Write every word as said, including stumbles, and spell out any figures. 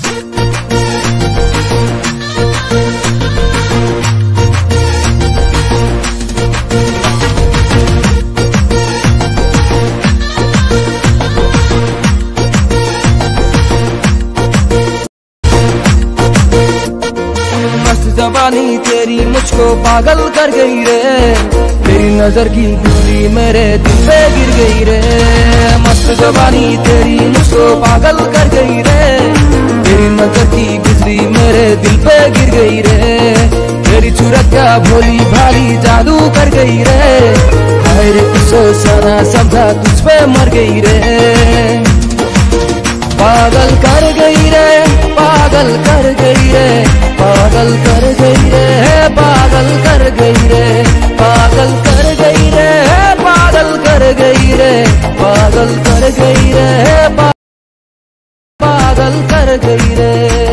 जवानी तेरी मुझको पागल कर गई रे, तेरी नजर की बिजली मेरे दिल पे गिर गई रे। मस्त जवानी तेरी मुझको पागल कर गई रे, तेरी नजर की बिजली मेरे दिल पे गिर गई रे। तेरी सूरत क्या भोली भाली जादू कर गई रे, हाय रे सोचा ना समझा तुझ पे मर गई रे। पागल कर गई रे, पागल कर गई रे, पागल कर गई रे, पागल कर गई रे, पागल कर गई रे, पागल कर गई रे, पागल कर गई रे, पागल कर गई रे।